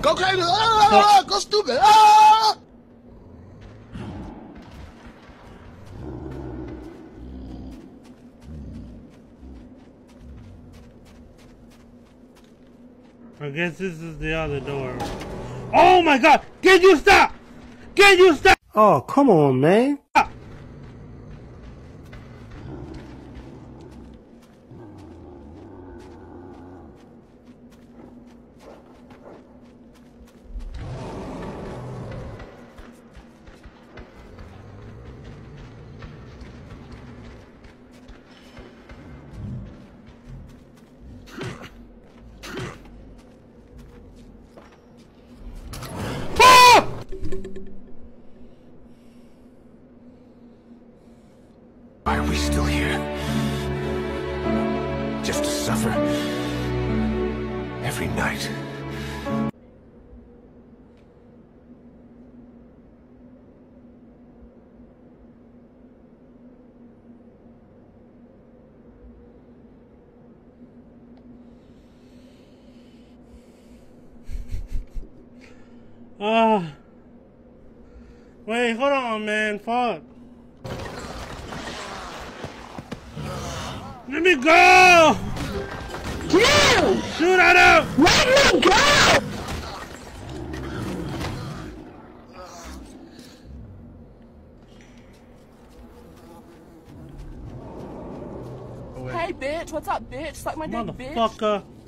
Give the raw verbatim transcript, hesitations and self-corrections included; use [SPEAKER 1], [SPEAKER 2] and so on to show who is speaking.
[SPEAKER 1] Go crazy! Ah! Go stupid! Ah!
[SPEAKER 2] I guess this is the other door. Oh my god! Can you stop? Can you stop?
[SPEAKER 3] Oh, come on, man.
[SPEAKER 2] Stop.
[SPEAKER 4] Why are we still here? Just to suffer every night.
[SPEAKER 2] Ah. Uh, wait, hold on, man. Fuck. Let me go!
[SPEAKER 1] No!
[SPEAKER 2] Shoot at him!
[SPEAKER 1] Let me go!
[SPEAKER 5] Hey, bitch, what's up, bitch? Suck my dick, bitch.
[SPEAKER 2] Motherfucker.